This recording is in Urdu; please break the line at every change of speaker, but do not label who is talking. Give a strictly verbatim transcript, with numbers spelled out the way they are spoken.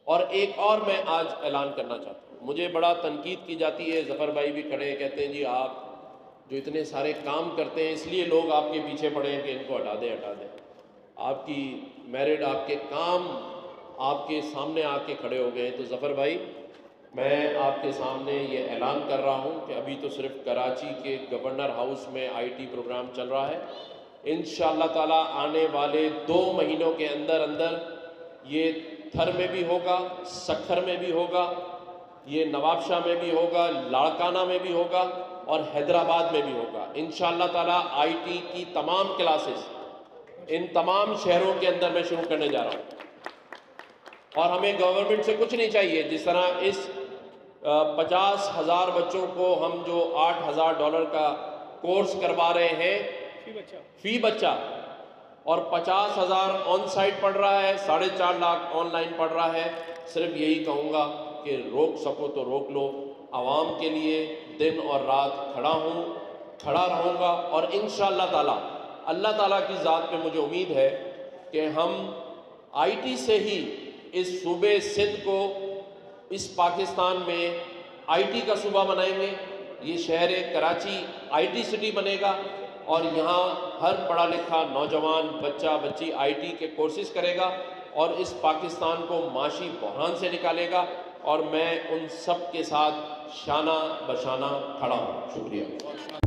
اور ایک اور میں آج اعلان کرنا چاہتا ہوں، مجھے بڑا تنقید کی جاتی ہے، ظفر بھائی بھی کھڑے ہیں، کہتے ہیں جی آپ جو اتنے سارے کام کرتے ہیں اس لیے لوگ آپ کے پیچھے پڑے ہیں کہ ان کو ہٹا دیں ہٹا دیں آپ کی میرٹ، آپ کے کام آپ کے سامنے آ کے کھڑے ہو گئے. تو ظفر بھائی میں آپ کے سامنے یہ اعلان کر رہا ہوں کہ ابھی تو صرف کراچی کے گورنر ہاؤس میں آئی ٹی پروگرام چل رہا ہے، انشاءاللہ تعالیٰ آنے والے دو مہینوں کے اندر اندر یہ تھر میں بھی ہوگا، سکھر میں بھی ہوگا، یہ نواب شاہ میں بھی ہوگا، لاڑکانہ میں بھی ہوگا اور حیدرآباد میں بھی ہوگا. انشاءاللہ تعالیٰ آئی ٹی کی تمام کلاسز ان تمام شہروں کے اندر میں شروع کرنے جا رہا ہوں. اور ہمیں گورنمنٹ سے کچھ نہیں چاہیے، جس طرح اس پچاس ہزار بچوں کو ہم جو آٹھ ہزار ڈالر کا کورس کروا رہے ہیں
فی بچہ
فی بچہ، اور پچاس ہزار آن سائٹ پڑھ رہا ہے، ساڑھے چار لاکھ آن لائن پڑھ رہا ہے. صرف یہی کہوں گا کہ روک سکو تو روک لو. عوام کے لیے دن اور رات کھڑا ہوں، کھڑا رہوں گا، اور انشاءاللہ تعالیٰ اللہ تعالیٰ کی ذات پہ مجھے امید ہے کہ ہم آئی ٹی سے ہی اس صوبے سندھ کو اس پاکستان میں آئی ٹی کا صوبہ بنائیں گے. یہ شہر کراچی آئی ٹی سٹی بنے گا اور یہاں ہر پڑھا لکھا نوجوان بچہ بچی آئی ٹی کے کورسز کرے گا اور اس پاکستان کو معاشی بحران سے نکالے گا. اور میں ان سب کے ساتھ شانہ بشانہ کھڑا ہوں. شکریہ.